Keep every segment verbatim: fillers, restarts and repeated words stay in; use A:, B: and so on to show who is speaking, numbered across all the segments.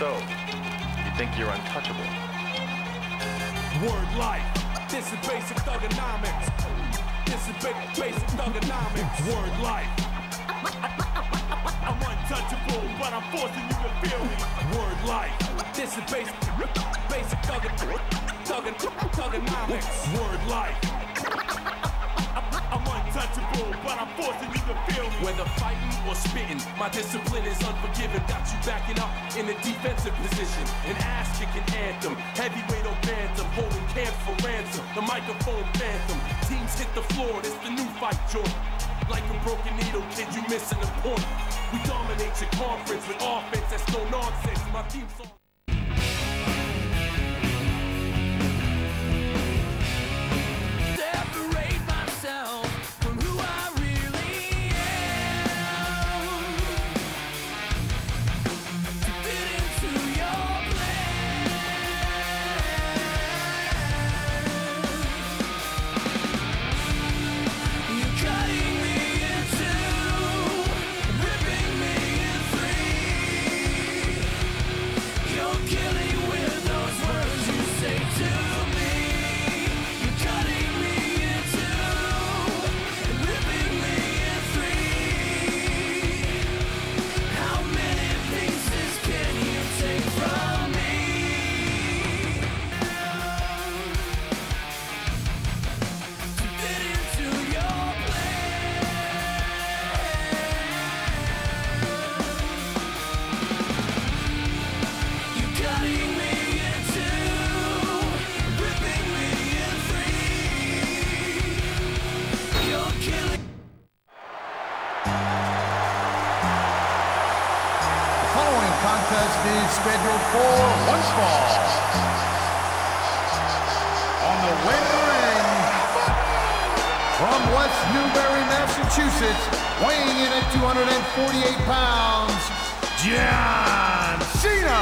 A: So, you think you're untouchable?
B: Word life. This is basic thugonomics. This is ba basic thugonomics. Word life. I'm untouchable, but I'm forcing you to feel me. Word life. This is basic, basic thugonomics. Word life. I'm untouchable, but I'm forcing you to feel me. Whether fighting or spitting, my discipline is unforgiving. Got you backing up in a defensive position. An ass-kicking anthem, heavyweight or bantam, holding camp for ransom. The microphone phantom, teams hit the floor. It's the new fight joint. Like a broken needle, kid, you missing the point. We dominate your conference with offense that's no nonsense. My team song.
C: Contest is scheduled for one fall. On the way to the ring, from West Newbury, Massachusetts, weighing in at two hundred forty-eight pounds, John Cena.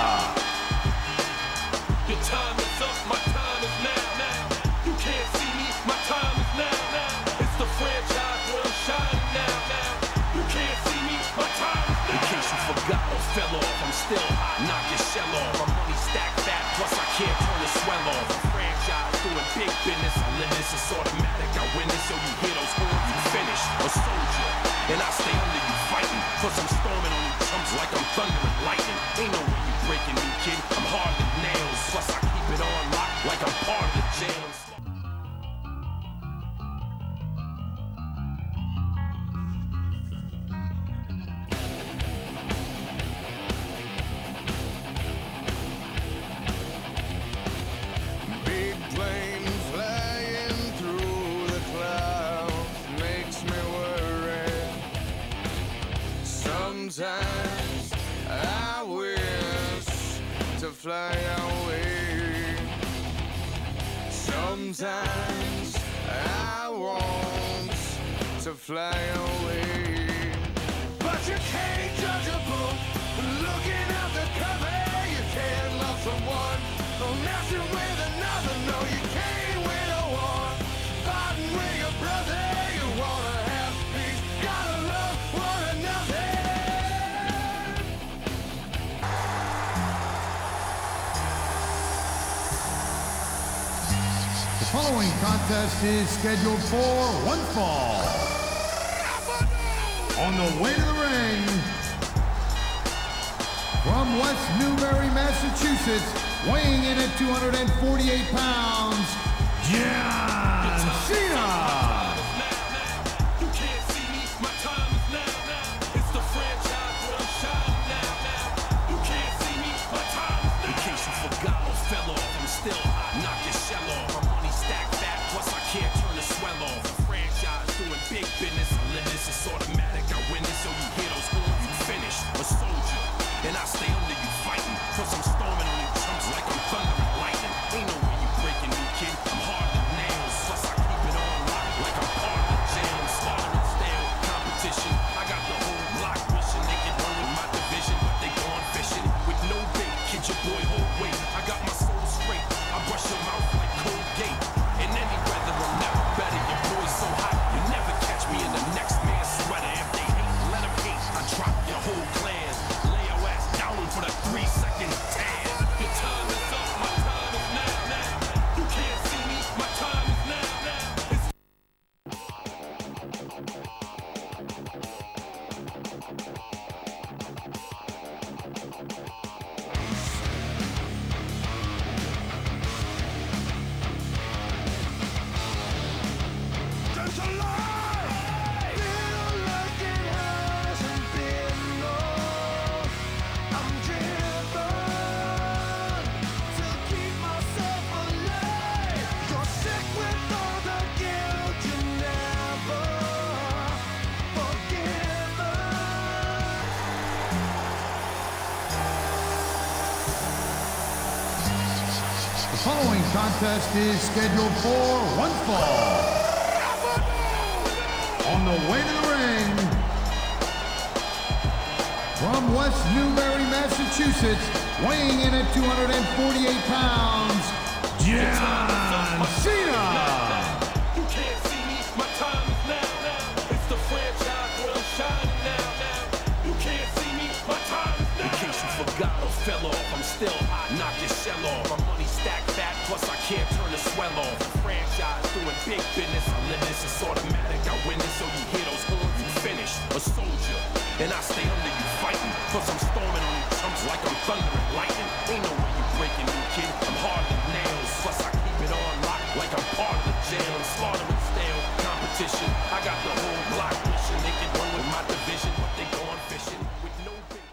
B: Your time is up, my time is now, now. You can't see me, my time is now, now. It's the franchise where I'm shining now, now. You can't see me, my time is now. In case you forgot or fell off, I'm still hot, knock your shell off. My money stacked fat, plus I can't turn the swell off. A franchise doing big business, I live this, it's automatic. I win this, so you hear those horns, you finish. A soldier, and I stay under you fighting. Plus I'm storming on you chumps like I'm thunder and lightning. Ain't no way you breaking me, kid, I'm hard as nails. Plus I keep it on lock like I'm part of the jails.
D: Sometimes I wish to fly away. Sometimes I want to fly away. But you can't judge a book looking at the cover. You can't love someone or messing with another. No, you can't win a war fighting with your brother. You wanna have peace, gotta love one another.
C: The following contest is scheduled for one fall. On the way to the ring, from West Newbury, Massachusetts, weighing in at two hundred forty-eight pounds, John Cena.
B: And I stay under you fighting, cause I'm storming on you chumps like I'm thunder and lightning. Ain't no way you breaking me, kid, I'm hard as nails, plus I keep it on
D: a lie. Feel like it hasn't been long. I'm driven to keep myself alive. You're sick with all the guilt you never forgiven.
C: The following contest is scheduled for one fall. On the way to the ring, from West Newbury, Massachusetts, weighing in at two hundred forty-eight pounds, John Cena.
B: You can't see me, my time is now, now. It's the franchise where I'm shining now, now. You can't see me, my time is now. In case you forgot or fell off, I'm still hot, knock your shell off. My money stacked fat, plus I can't turn the swell off. Franchise doing big business, I live this, it's automatic. I win this, so you hear those horns, you finish. A soldier, and I stay under you fighting. Plus I'm storming on you chumps like I'm thunder and lightning. Ain't no way you breaking me, kid, I'm hard as nails. Plus I keep it on lock like I'm part of the jail. I'm slaughtering stale competition. I got the whole block wishing they could run with my division, but they going fishing with no bait.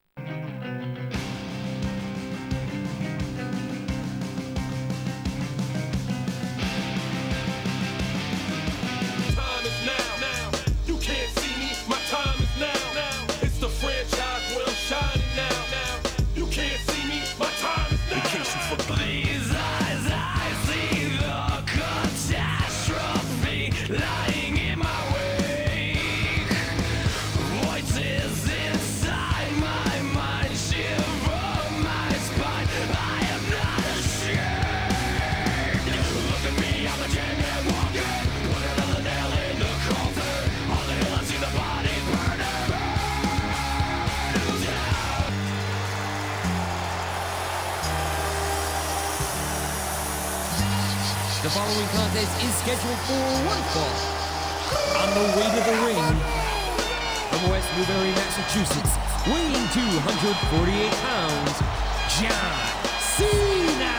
B: Time is now, now. You can't see me, my time is now, now. It's the franchise where I'm shining now, now. You can't see me, my time is now. In case you forgot. These eyes, I see the catastrophe lying in my wake. Voices inside my mind shiver my spine. I am not ashamed. Look at me, I'm a genuine walking. Put another nail in the coffin. On the hill I see the body burning. Burn down.
E: The following contest is scheduled for one fall. On the way to the ring, from West Newbury, Massachusetts, weighing two hundred forty-eight pounds, John Cena.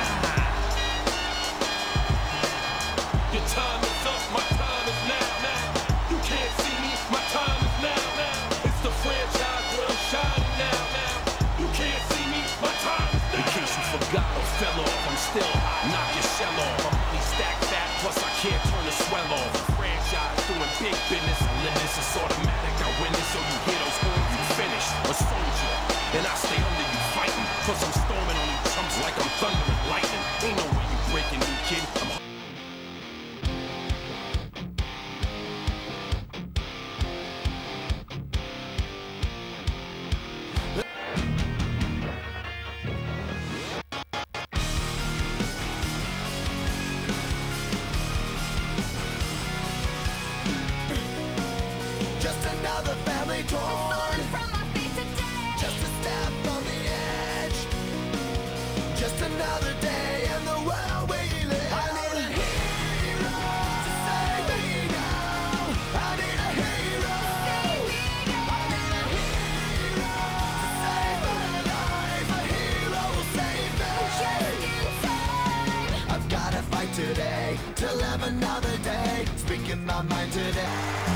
B: Your time is up, my time is now, now. You can't see me, my time is now, now. It's the franchise where I'm shining now, now. You can't see me, my time is now. In case you forgot or fell off, I'm still hot, knock your shell off. My money stacked fat, plus I can't turn the swell off. Franchise doing big business, I live this, it's automatic. I win this, so you hear those horns, you finish. A soldier, and I stay under you fighting. Plus I'm storming on you chumps like I'm thunder and lightning. Ain't no way you breaking me, kid. I'm
D: Just another family torn from my feet today. Just a step on the edge. Just another day in the world we live. I need a hero to save me now. I need a hero. I need a hero to save my life. A hero will save me. I've gotta fight today to live another day. Speaking my mind today.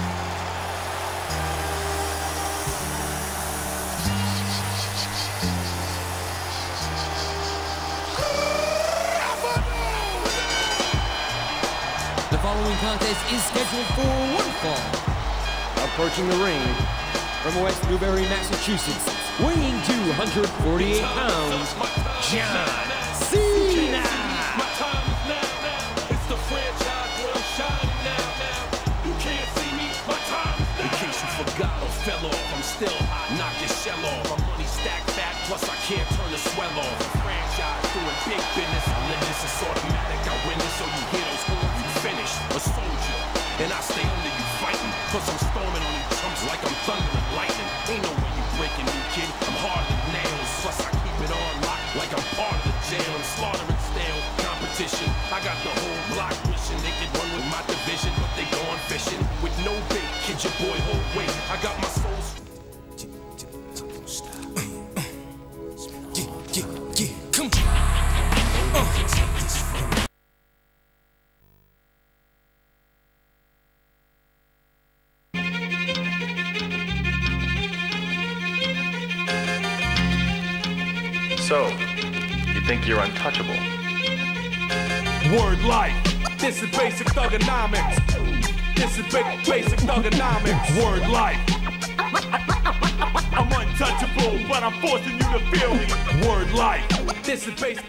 E: The following contest is scheduled for one fall. Approaching the ring, from West Newbury, Massachusetts, weighing two hundred forty-eight pounds, John Cena.
B: my time is now, now. It's the franchise where I'm shining now, now. You can't see me, my time is now. In case you forgot or fell off, I'm still hot, knock your shell off. My money stacked fat, plus I can't turn the swell off. Franchise doing big business, I live this, it's automatic. I win this, so you hear those horns, you finish. A soldier, and I stay under you fighting. Plus I'm storming on you chumps like I'm thunder and lightning. Ain't no way you breaking me, kid, I'm hard as nails. Plus I keep it on lock like I'm part of the jail. I'm slaughtering stale competition. I got the whole block wishing they could run with my division, but they going fishing with no bait. Kid, your boy, hold wait. I got my soul.
A: So, you think you're untouchable?
B: Word life. This is basic thugonomics. This is ba basic thugonomics. Word life. I'm untouchable, but I'm forcing you to feel me. Word life. This is basic.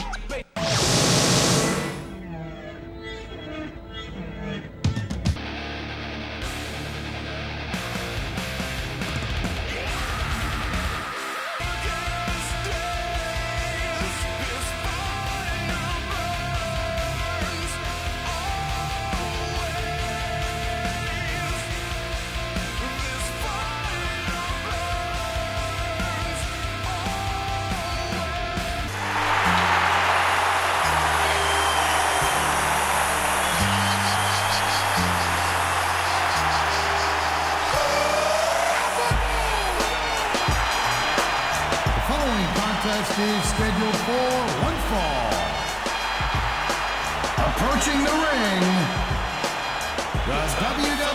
C: Is scheduled for one fall. Approaching the ring, the W W